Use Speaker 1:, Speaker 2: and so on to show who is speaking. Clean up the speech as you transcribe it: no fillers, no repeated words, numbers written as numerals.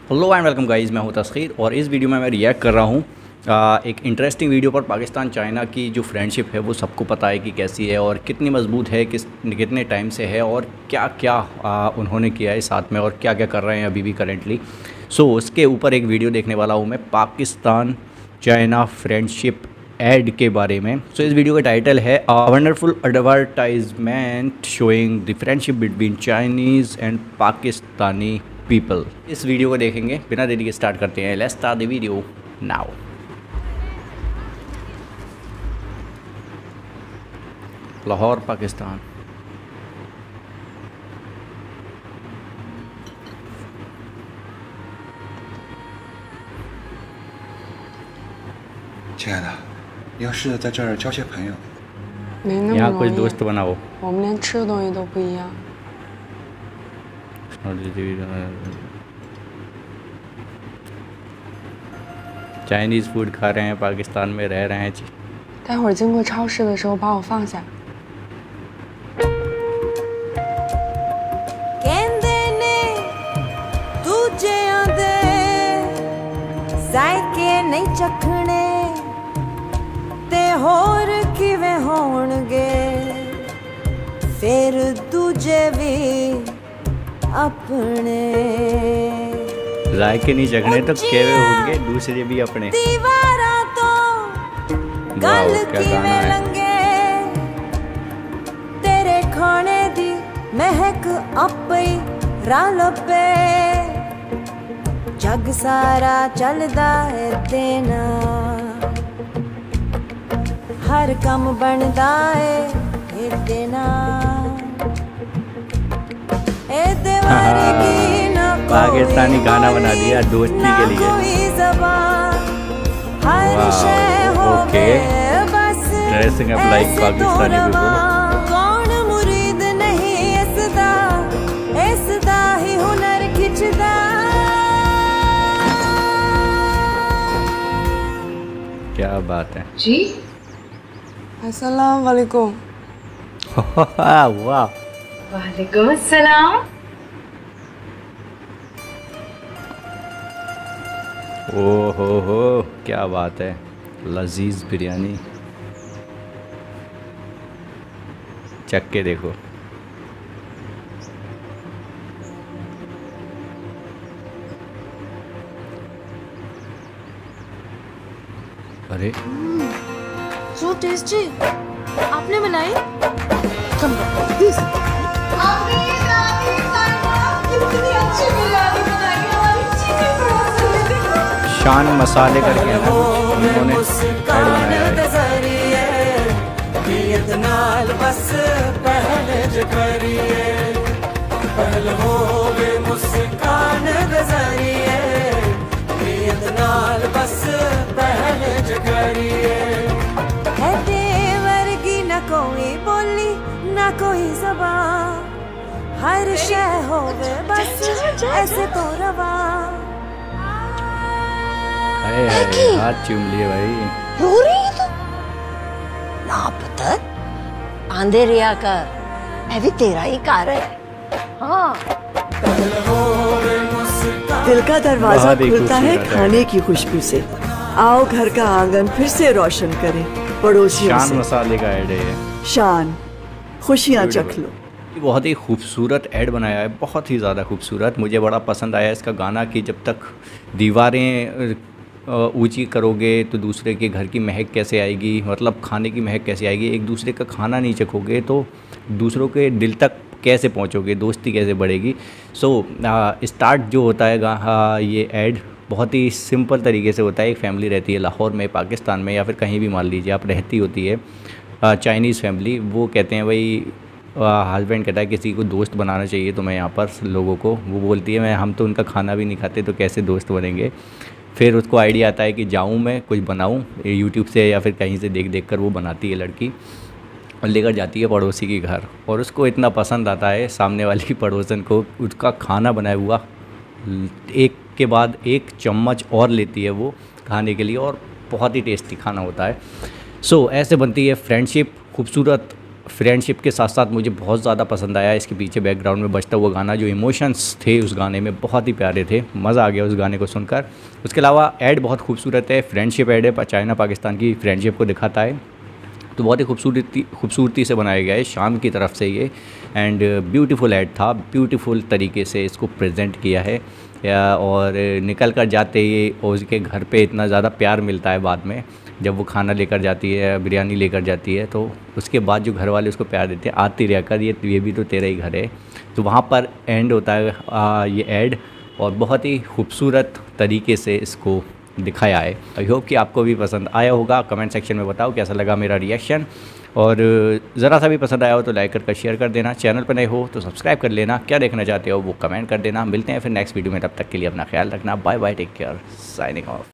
Speaker 1: Hello and welcome guys, मैं हूं तस्खीर और इस वीडियो में मैं रिएक्ट कर रहा हूं एक इंटरेस्टिंग वीडियो पर। पाकिस्तान चाइना की जो फ्रेंडशिप है वो सबको पता है कि कैसी है और कितनी मजबूत है, कितने टाइम से है और क्या क्या उन्होंने किया है साथ में और क्या क्या कर रहे हैं अभी भी करेंटली। सो उसके ऊपर एक वीडियो देखने वाला हूँ मैं, पाकिस्तान चाइना फ्रेंडशिप एड के बारे में। सो इस वीडियो का टाइटल है a wonderful advertisement showing the friendship between Chinese and Pakistani people. इस वीडियो को देखेंगे, बिना देरी के स्टार्ट करते हैं। Let's start the video now. Lahore, Pakistan.
Speaker 2: 亲爱的，要试着在这儿交些朋友。
Speaker 3: 没那么
Speaker 1: यहाँ
Speaker 3: 容
Speaker 1: कुछ
Speaker 3: 易。
Speaker 1: दोस्त बनाओ।
Speaker 3: 我们连吃的东西都不一样。
Speaker 1: चाइनीज़ फूड खा रहे हैं, पाकिस्तान में रह रहे हैं।
Speaker 3: 待会儿经过超市的时候把我放下。
Speaker 4: ਕਹਿੰਦੇ ਨੇ ਦੂਜਿਆਂ ਦੇ ਜ਼ਾਇਕੇ ਨਹੀਂ ਚੱਖਣੇ ਤੇ ਹੋਰ ਕਿਵੇਂ ਹੋਣਗੇ ਫਿਰ ਦੂਜੇ ਵੀ ਆਪਣੇ
Speaker 1: जायके नहीं चखने तो केवे होंगे दूसरे भी अपने।
Speaker 4: दीवारां तो
Speaker 1: वाह,
Speaker 4: गल
Speaker 1: क्या गाना
Speaker 4: किवें
Speaker 1: है।
Speaker 4: लंगे तेरे खाने दी महक आपे रल पे जग सारा चलदा है तेना हर कम बनदा है एदे नाल एदे वर्गी ना
Speaker 1: पाकिस्तानी गाना बना दिया दोस्ती के लिए। Okay, dressing up like Pakistani people.
Speaker 4: कौन मुरीद नहीं इसदा इसदा ही हुनर खिचदा।
Speaker 1: क्या बात है।
Speaker 3: जी। अस्सलाम वालेकुम।
Speaker 1: वाह,
Speaker 5: वालेकुम अस्सलाम।
Speaker 1: हो, क्या बात है। लजीज बिरयानी चख के देखो। अरे
Speaker 5: सो टेस्टी। आपने बनाई? कितनी अच्छी बिरयानी बनाई हमारी चिकन परोसा देखो।
Speaker 1: शान मसाले करके है ना उन्होंने ऐड बनाया है।
Speaker 4: नियत नाल बस पहले जकरिए पहल होवे मुस्कान गजरिए नियत नाल बस पहले जकरिए है वर्गी न कोई बोली न कोई ज़बान हर शय होवे बस ऐसे तो रवा।
Speaker 1: हाथ चूम लिए भाई।
Speaker 6: रो रही है तू? ना पुत्र, आंधे रिया कर, मैं भी तेरा ही कार है। हाँ।
Speaker 7: दिल का दरवाजा
Speaker 1: बहुत ही
Speaker 7: खुलता है
Speaker 1: खूबसूरत है।
Speaker 7: खाने की खुशबू से। आओ घर का आंगन फिर से रोशन करें पड़ोसियों
Speaker 1: शान
Speaker 7: से।
Speaker 1: मसाले का ऐड है।
Speaker 7: शान, खुशियाँ चख लो।
Speaker 1: बहुत ही खूबसूरत ऐड बनाया है, बहुत ही ज़्यादा खूबसूरत। मुझे बड़ा पसंद आया इसका गाना कि जब तक दीवारें ऊंची करोगे तो दूसरे के घर की महक कैसे आएगी, मतलब खाने की महक कैसे आएगी। एक दूसरे का खाना नहीं चखोगे तो दूसरों के दिल तक कैसे पहुंचोगे, दोस्ती कैसे बढ़ेगी। सो स्टार्ट जो होता है ये ऐड बहुत ही सिंपल तरीके से होता है। एक फैमिली रहती है लाहौर में, पाकिस्तान में, या फिर कहीं भी मान लीजिए आप रहती होती है चाइनीज़ फैमिली। वो कहते हैं भाई, हस्बैंड कहता है किसी को दोस्त बनाना चाहिए तो मैं यहाँ पर लोगों को, वो बोलती है मैं हम तो उनका खाना भी नहीं खाते तो कैसे दोस्त बनेंगे। फिर उसको आइडिया आता है कि जाऊँ मैं कुछ बनाऊँ यूट्यूब से या फिर कहीं से देख कर वो बनाती है लड़की और लेकर जाती है पड़ोसी के घर। और उसको इतना पसंद आता है सामने वाली पड़ोसन को, उसका खाना बनाया हुआ एक के बाद एक चम्मच और लेती है वो खाने के लिए और बहुत ही टेस्टी खाना होता है। सो ऐसे बनती है फ्रेंडशिप, खूबसूरत फ्रेंडशिप के साथ साथ मुझे बहुत ज़्यादा पसंद आया इसके पीछे बैकग्राउंड में बजता हुआ गाना। जो इमोशंस थे उस गाने में बहुत ही प्यारे थे, मज़ा आ गया उस गाने को सुनकर। उसके अलावा ऐड बहुत खूबसूरत है, फ्रेंडशिप ऐड है, चाइना पाकिस्तान की फ्रेंडशिप को दिखाता है। तो बहुत ही खूबसूरती से बनाया गया है शाम की तरफ से ये, एंड ब्यूटीफुल ऐड था, ब्यूटीफुल तरीके से इसको प्रेजेंट किया है। और निकल कर जाते ही उसके घर पे इतना ज़्यादा प्यार मिलता है बाद में, जब वो खाना लेकर जाती है, बिरयानी लेकर जाती है, तो उसके बाद जो घर वाले उसको प्यार देते हैं, आती रह कर ये भी तो तेरा ही घर है। तो वहाँ पर एंड होता है ये ऐड, और बहुत ही खूबसूरत तरीके से इसको दिखाया है। आई होप कि आपको भी पसंद आया होगा। कमेंट सेक्शन में बताओ कैसा लगा मेरा रिएक्शन, और ज़रा सा भी पसंद आया हो तो लाइक कर शेयर कर देना। चैनल पर नए हो तो सब्सक्राइब कर लेना। क्या देखना चाहते हो वो कमेंट कर देना। मिलते हैं फिर नेक्स्ट वीडियो में, तब तक के लिए अपना ख्याल रखना। Bye bye, take care, signing of.